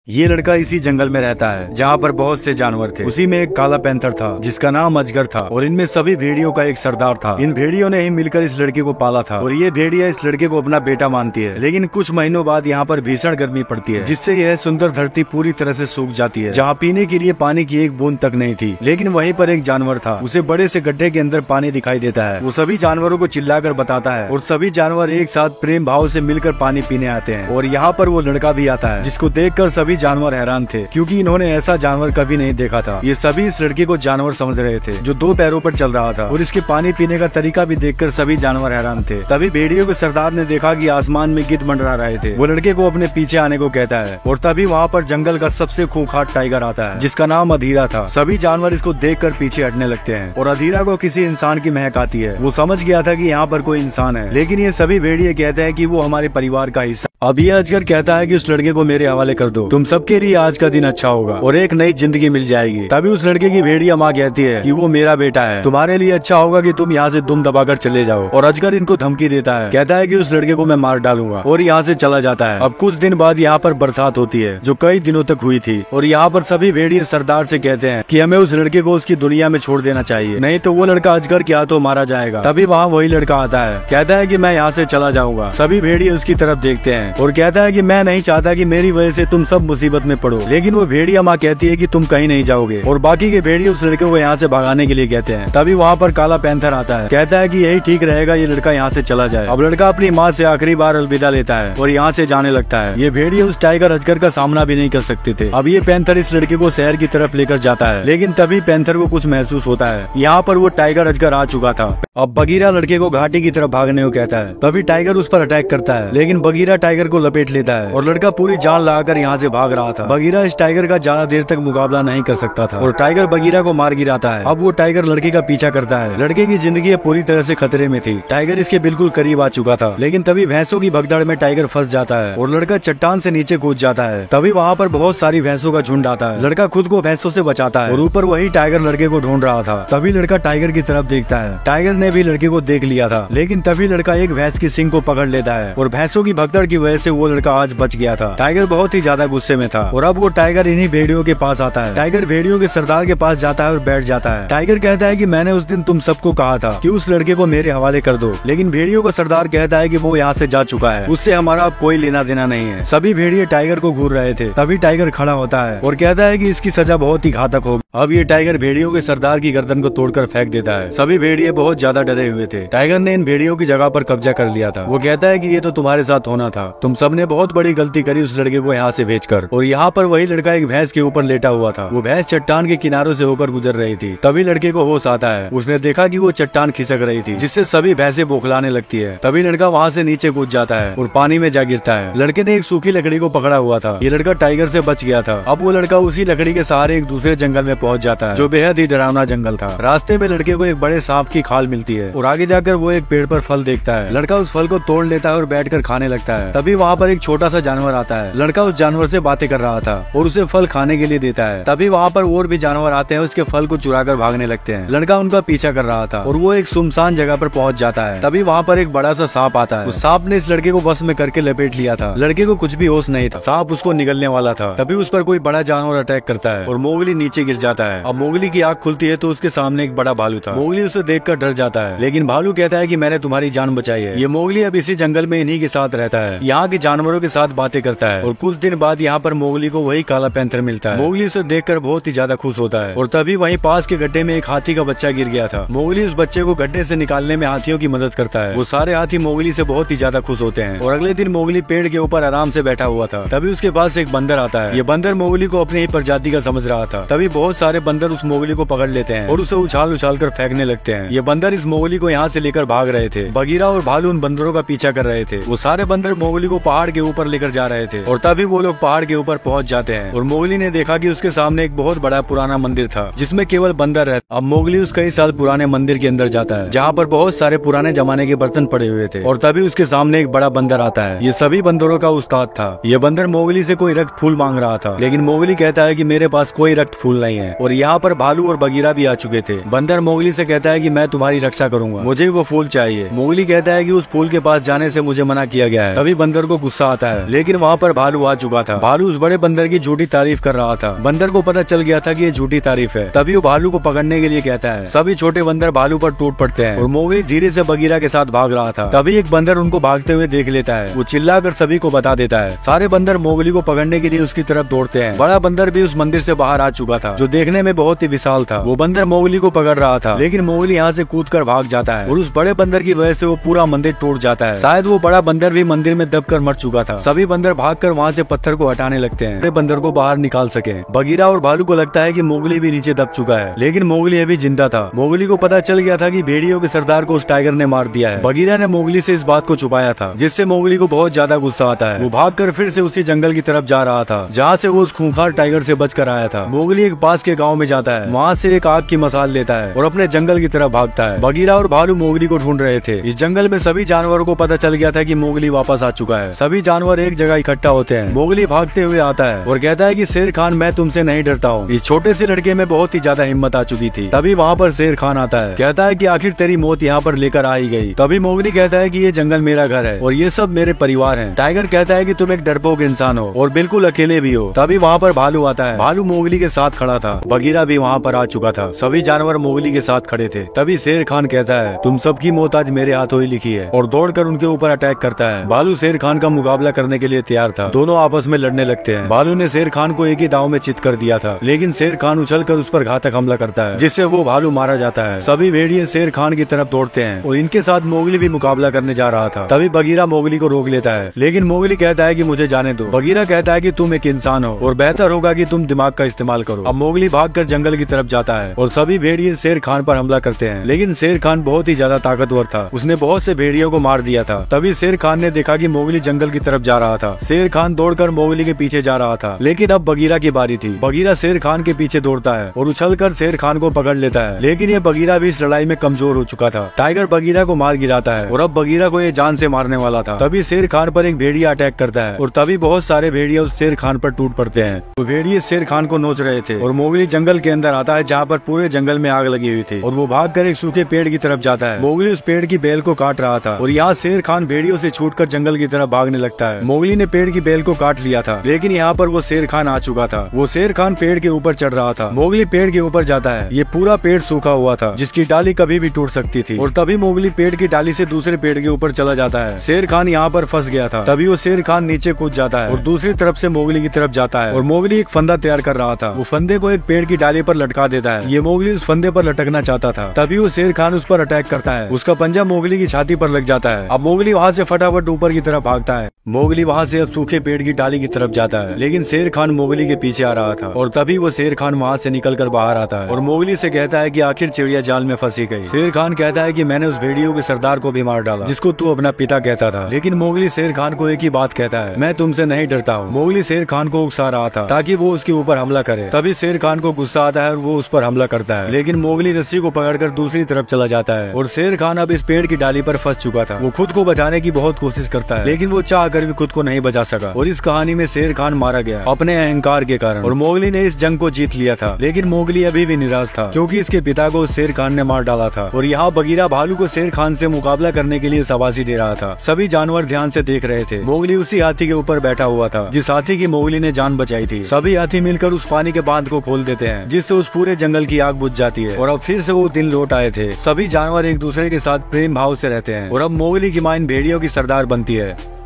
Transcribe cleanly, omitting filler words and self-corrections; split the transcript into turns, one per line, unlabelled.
ये लड़का इसी जंगल में रहता है जहाँ पर बहुत से जानवर थे। उसी में एक काला पैंथर था जिसका नाम अजगर था और इनमें सभी भेड़ियों का एक सरदार था। इन भेड़ियों ने ही मिलकर इस लड़के को पाला था और ये भेड़िया इस लड़के को अपना बेटा मानती है। लेकिन कुछ महीनों बाद यहाँ पर भीषण गर्मी पड़ती है जिससे यह सुंदर धरती पूरी तरह से सूख जाती है। जहाँ पीने के लिए पानी की एक बूंद तक नहीं थी। लेकिन वहीं पर एक जानवर था, उसे बड़े से गड्ढे के अंदर पानी दिखाई देता है। वो सभी जानवरों को चिल्लाकर बताता है और सभी जानवर एक साथ प्रेम भाव से मिलकर पानी पीने आते हैं। और यहाँ पर वो लड़का भी आता है जिसको देखकर सभी जानवर हैरान थे क्योंकि इन्होंने ऐसा जानवर कभी नहीं देखा था। ये सभी इस लड़के को जानवर समझ रहे थे जो दो पैरों पर चल रहा था और इसके पानी पीने का तरीका भी देखकर सभी जानवर हैरान थे। तभी भेड़ियों के सरदार ने देखा कि आसमान में गिद्ध मंडरा रहे थे। वो लड़के को अपने पीछे आने को कहता है और तभी वहाँ पर जंगल का सबसे खूंखार टाइगर आता है जिसका नाम अधीरा था। सभी जानवर इसको देखकर पीछे हटने लगते हैं और अधीरा को किसी इंसान की महक आती है। वो समझ गया था कि यहाँ पर कोई इंसान है, लेकिन ये सभी भेड़िए कहते हैं कि वो हमारे परिवार का हिस्सा। अब ये अजगर कहता है कि उस लड़के को मेरे हवाले कर दो, तुम सबके लिए आज का दिन अच्छा होगा और एक नई जिंदगी मिल जाएगी। तभी उस लड़के की भेड़िया माँ कहती है कि वो मेरा बेटा है, तुम्हारे लिए अच्छा होगा कि तुम यहाँ से दुम दबाकर चले जाओ। और अजगर इनको धमकी देता है, कहता है कि उस लड़के को मैं मार डालूंगा और यहाँ से चला जाता है। अब कुछ दिन बाद यहाँ पर बरसात होती है जो कई दिनों तक हुई थी और यहाँ पर सभी भेड़िए सरदार से कहते हैं कि हमें उस लड़के को उसकी दुनिया में छोड़ देना चाहिए, नहीं तो वो लड़का अजगर के हाथों मारा जाएगा। तभी वहाँ वही लड़का आता है, कहता है कि मैं यहाँ से चला जाऊंगा। सभी भेड़िए उसकी तरफ देखते हैं और कहता है कि मैं नहीं चाहता कि मेरी वजह से तुम सब मुसीबत में पड़ो। लेकिन वो भेड़िया माँ कहती है कि तुम कहीं नहीं जाओगे और बाकी के भेड़िए उस लड़के को यहाँ से भगाने के लिए कहते हैं। तभी वहाँ पर काला पैंथर आता है, कहता है कि यही ठीक रहेगा, ये लड़का यहाँ से चला जाए। अब लड़का अपनी माँ से आखिरी बार अलविदा लेता है और यहाँ से जाने लगता है। ये भेड़िए उस टाइगर अजगर का सामना भी नहीं कर सकते थे। अब ये पैंथर इस लड़के को शहर की तरफ लेकर जाता है, लेकिन तभी पैंथर को कुछ महसूस होता है। यहाँ पर वो टाइगर अजगर आ चुका था। अब बगीरा लड़के को घाटी की तरफ भागने को कहता है। तभी टाइगर उस पर अटैक करता है, लेकिन बगीरा टाइगर को लपेट लेता है और लड़का पूरी जान लगाकर यहाँ से भाग रहा था। बगीरा इस टाइगर का ज्यादा देर तक मुकाबला नहीं कर सकता था और टाइगर बगीरा को मार गिराता है। अब वो टाइगर लड़के का पीछा करता है। लड़के की जिंदगी पूरी तरह से खतरे में थी। टाइगर इसके बिल्कुल करीब आ चुका था, लेकिन तभी भैंसों की भगदड़ में टाइगर फंस जाता है और लड़का चट्टान से नीचे कूद जाता है। तभी वहाँ पर बहुत सारी भैंसों का झुंड आता है। लड़का खुद को भैंसों से बचाता है और ऊपर वही टाइगर लड़के को ढूंढ रहा था। तभी लड़का टाइगर की तरफ देखता है। टाइगर ने भी लड़के को देख लिया था, लेकिन तभी लड़का एक भैंस की सींग को पकड़ लेता है और भैंसों की भगदड़ की वजह से वो लड़का आज बच गया था। टाइगर बहुत ही ज्यादा गुस्से में था और अब वो टाइगर इन्हीं भेड़ियों के पास आता है। टाइगर भेड़ियों के सरदार के पास जाता है और बैठ जाता है। टाइगर कहता है कि मैंने उस दिन तुम सबको कहा था कि उस लड़के को मेरे हवाले कर दो, लेकिन भेड़ियों का सरदार कहता है कि वो यहाँ से जा चुका है, उससे हमारा अब कोई लेना देना नहीं है। सभी भेड़िए टाइगर को घूर रहे थे। तभी टाइगर खड़ा होता है और कहता है कि इसकी सजा बहुत ही घातक होगी। अब ये टाइगर भेड़ियों के सरदार की गर्दन को तोड़कर फेंक देता है। सभी भेड़िए बहुत ज्यादा डरे हुए थे। टाइगर ने इन भेड़ियों की जगह पर कब्जा कर लिया था। वो कहता है कि ये तो तुम्हारे साथ होना था, तुम सबने बहुत बड़ी गलती करी उस लड़के को यहाँ से भेजकर। और यहाँ पर वही लड़का एक भैंस के ऊपर लेटा हुआ था। वो भैंस चट्टान के किनारों से होकर गुजर रही थी। तभी लड़के को होश आता है। उसने देखा कि वो चट्टान खिसक रही थी, जिससे सभी भैंसे बौखलाने लगती है। तभी लड़का वहाँ से नीचे कूद जाता है और पानी में जा गिरता है। लड़के ने एक सूखी लकड़ी को पकड़ा हुआ था। ये लड़का टाइगर से बच गया था। अब वो लड़का उसी लकड़ी के सहारे एक दूसरे जंगल में पहुँच जाता है जो बेहद ही डरावना जंगल था। रास्ते में लड़के को एक बड़े सांप की खाल मिलती है और आगे जाकर वो एक पेड़ पर फल देखता है। लड़का उस फल को तोड़ लेता है और बैठकर खाने लगता है। तभी वहाँ पर एक छोटा सा जानवर आता है। लड़का उस जानवर से बातें कर रहा था और उसे फल खाने के लिए देता है। तभी वहाँ पर और भी जानवर आते हैं, उसके फल को चुराकर भागने लगते हैं। लड़का उनका पीछा कर रहा था और वो एक सुनसान जगह पर पहुँच जाता है। तभी वहाँ पर एक बड़ा सा सांप आता है। उस सांप ने इस लड़के को बस में करके लपेट लिया था। लड़के को कुछ भी होश नहीं था। सांप उसको निगलने वाला था। तभी उस पर कोई बड़ा जानवर अटैक करता है और मोगली नीचे गिर जाता है। अब मोगली की आँख खुलती है तो उसके सामने एक बड़ा भालू था। मोगली उसे देखकर डर जाता है, लेकिन भालू कहता है कि मैंने तुम्हारी जान बचाई है। ये मोगली अब इसी जंगल में इन्हीं के साथ रहता है, यहाँ के जानवरों के साथ बातें करता है। और कुछ दिन बाद यहाँ पर मोगली को वही काला पैंथर मिलता है। मोगली उसे देखकर बहुत ही ज्यादा खुश होता है और तभी वहीं पास के गड्ढे में एक हाथी का बच्चा गिर गया था। मोगली उस बच्चे को गड्ढे से निकालने में हाथियों की मदद करता है। वो सारे हाथी मोगली से बहुत ही ज्यादा खुश होते हैं और अगले दिन मोगली पेड़ के ऊपर आराम से बैठा हुआ था। तभी उसके पास एक बंदर आता है। ये बंदर मोगली को अपनी ही प्रजाति का समझ रहा था। तभी बहुत सारे बंदर उस मोगली को पकड़ लेते हैं और उसे उछाल उछाल कर फेंकने लगते हैं। ये बंदर इस मोगली को यहाँ से लेकर भाग रहे थे। बगीरा और भालू उन बंदरों का पीछा कर रहे थे। वो सारे बंदर मोगली को पहाड़ के ऊपर लेकर जा रहे थे और तभी वो लोग पहाड़ के ऊपर पहुंच जाते हैं और मोगली ने देखा कि उसके सामने एक बहुत बड़ा पुराना मंदिर था जिसमें केवल बंदर रहते। अब मोगली उस कई साल पुराने मंदिर के अंदर जाता है जहाँ पर बहुत सारे पुराने जमाने के बर्तन पड़े हुए थे और तभी उसके सामने एक बड़ा बंदर आता है। ये सभी बंदरों का उस्ताद था। ये बंदर मोगली से कोई रक्त फूल मांग रहा था, लेकिन मोगली कहता है कि मेरे पास कोई रक्त फूल नहीं है। हैं और यहाँ पर भालू और बगीरा भी आ चुके थे। बंदर मोगली से कहता है कि मैं तुम्हारी रक्षा करूंगा, मुझे वो फूल चाहिए। मोगली कहता है कि उस फूल के पास जाने से मुझे मना किया गया है। तभी बंदर को गुस्सा आता है, लेकिन वहाँ पर भालू आ चुका था। भालू उस बड़े बंदर की झूठी तारीफ कर रहा था। बंदर को पता चल गया था कि ये झूठी तारीफ है। तभी वो भालू को पकड़ने के लिए कहता है। सभी छोटे बंदर भालू पर टूट पड़ते हैं और मोगली धीरे से बगीरा के साथ भाग रहा था। तभी एक बंदर उनको भागते हुए देख लेता है। वो चिल्लाकर सभी को बता देता है। सारे बंदर मोगली को पकड़ने के लिए उसकी तरफ दौड़ते हैं। बड़ा बंदर भी उस मंदिर से बाहर आ चुका था, जो देखने में बहुत ही विशाल था। वो बंदर मोगली को पकड़ रहा था, लेकिन मोगली यहाँ से कूदकर भाग जाता है और उस बड़े बंदर की वजह से वो पूरा मंदिर टूट जाता है। शायद वो बड़ा बंदर भी मंदिर में दबकर मर चुका था। सभी बंदर भागकर वहाँ से पत्थर को हटाने लगते हैं, बड़े बंदर को बाहर निकाल सके। बगीरा और भालू को लगता है कि मोगली भी नीचे दब चुका है, लेकिन मोगली अभी जिंदा था। मोगली को पता चल गया था कि भेड़ियों के सरदार को उस टाइगर ने मार दिया है। बगीरा ने मोगली से इस बात को छुपाया था, जिससे मोगली को बहुत ज्यादा गुस्सा आता है। वो भागकर फिर से उसी जंगल की तरफ जा रहा था, जहाँ से वो उस खूंखार टाइगर से बचकर आया था। मोगली एक पास के गाँव में जाता है, वहाँ से एक आग की मसाल लेता है और अपने जंगल की तरफ भागता है। बगीरा और भालू मोगली को ढूंढ रहे थे। इस जंगल में सभी जानवरों को पता चल गया था कि मोगली वापस आ चुका है। सभी जानवर एक जगह इकट्ठा होते हैं। मोगली भागते हुए आता है और कहता है कि शेर खान, मैं तुमसे नहीं डरता हूँ। इस छोटे से लड़के में बहुत ही ज्यादा हिम्मत आ चुकी थी। तभी वहाँ पर शेर खान आता है, कहता है कि आखिर तेरी मौत यहाँ पर लेकर आ ही गई। तभी मोगली कहता है कि ये जंगल मेरा घर है और ये सब मेरे परिवार हैं। टाइगर कहता है कि तुम एक डरपोक इंसान हो और बिल्कुल अकेले भी हो। तभी वहाँ पर भालू आता है। भालू मोगली के साथ खड़ा था। बगीरा भी वहाँ पर आ चुका था। सभी जानवर मोगली के साथ खड़े थे। तभी शेर खान कहता है, तुम सबकी मौत आज मेरे हाथों ही लिखी है, और दौड़कर उनके ऊपर अटैक करता है। भालू शेर खान का मुकाबला करने के लिए तैयार था। दोनों आपस में लड़ने लगते हैं। भालू ने शेर खान को एक ही दांव में चित कर दिया था, लेकिन शेर खान उछलकर उस पर घातक हमला करता है, जिससे वो भालू मारा जाता है। सभी भेड़िए शेर खान की तरफ दौड़ते हैं और इनके साथ मोगली भी मुकाबला करने जा रहा था। तभी बगीरा मोगली को रोक लेता है, लेकिन मोगली कहता है कि मुझे जाने दो। बगीरा कहता है कि तुम एक इंसान हो और बेहतर होगा कि तुम दिमाग का इस्तेमाल करो। अब मोगली भागकर जंगल की तरफ जाता है और सभी भेड़िए शेर खान पर हमला करते हैं, लेकिन शेर खान बहुत ही ज्यादा ताकतवर था। उसने बहुत से भेड़ियों को मार दिया था। तभी शेर खान ने देखा कि मोगली जंगल की तरफ जा रहा था। शेर खान दौड़कर मोगली के पीछे जा रहा था, लेकिन अब बगीरा की बारी थी। बगीरा शेर खान के पीछे दौड़ता है और उछलकर शेर खान को पकड़ लेता है, लेकिन ये बगीरा भी इस लड़ाई में कमजोर हो चुका था। टाइगर बगीरा को मार गिराता है और अब बगीरा को ये जान से मारने वाला था। तभी शेर खान पर एक भेड़िया अटैक करता है और तभी बहुत सारे भेड़िया उस शेर खान पर टूट पड़ते हैं। वो भेड़िए शेर खान को नोच रहे थे और मोगली जंगल के अंदर आता है, जहाँ पर पूरे जंगल में आग लगी हुई थी, और वो भागकर एक सूखे पेड़ की तरफ जाता है। मोगली उस पेड़ की बेल को काट रहा था और यहाँ शेर खान भेड़ियों से छूटकर जंगल की तरफ भागने लगता है। मोगली ने पेड़ की बेल को काट लिया था, लेकिन यहाँ पर वो शेर खान आ चुका था। वो शेर खान पेड़ के ऊपर चढ़ रहा था। मोगली पेड़ के ऊपर जाता है। ये पूरा पेड़ सूखा हुआ था, जिसकी डाली कभी भी टूट सकती थी, और तभी मोगली पेड़ की डाली से दूसरे पेड़ के ऊपर चला जाता है। शेर खान यहाँ पर फंस गया था। तभी वो शेर खान नीचे कूद जाता है और दूसरी तरफ से मोगली की तरफ जाता है, और मोगली एक फंदा तैयार कर रहा था। वो फंदे को एक पेड़ की डाली पर लटका देता है। ये मोगली उस फंदे पर लटकना चाहता था। तभी वो शेर खान उस पर अटैक करता है। उसका पंजा मोगली की छाती पर लग जाता है। अब मोगली वहाँ से फटाफट ऊपर की तरफ भागता है। मोगली वहाँ से अब सूखे पेड़ की डाली की तरफ जाता है, लेकिन शेर खान मोगली के पीछे आ रहा था, और तभी वो शेर खान वहाँ से निकलकर बाहर आता है और मोगली से कहता है कि आखिर चिड़िया जाल में फंसी गई। शेर खान कहता है कि मैंने उस भेड़ियों के सरदार को भी मार डाला, जिसको तू अपना पिता कहता था। लेकिन मोगली शेर खान को एक ही बात कहता है, मैं तुमसे नहीं डरता हूँ। मोगली शेर खान को उकसा रहा था ताकि वो उसके ऊपर हमला करे। तभी शेर खान को गुस्सा आता है और वो उस पर हमला करता है, लेकिन मोगली रस्सी को पकड़कर दूसरी तरफ चला जाता है और शेर खान अब इस पेड़ की डाली पर फंस चुका था। वो खुद को बचाने की बहुत कोशिश करता है, लेकिन वो चाह कर भी खुद को नहीं बचा सका, और इस कहानी में शेर खान मारा गया अपने अहंकार के कारण, और मोगली ने इस जंग को जीत लिया था। लेकिन मोगली अभी भी निराश था, क्योंकि इसके पिता को शेर खान ने मार डाला था, और यहाँ बगीरा भालू को शेर खान से मुकाबला करने के लिए शाबाशी दे रहा था। सभी जानवर ध्यान से देख रहे थे। मोगली उसी हाथी के ऊपर बैठा हुआ था जिस हाथी की मोगली ने जान बचाई थी। सभी हाथी मिलकर उस पानी के बांध को खोल देते हैं, जिससे उस पूरे जंगल की आग बुझ जाती है, और अब फिर से वो दिन लौट आए थे। सभी जानवर एक दूसरे के साथ प्रेम भाव से रहते हैं, और अब मोगली की मां इन भेड़ियों की सरदार बनती है।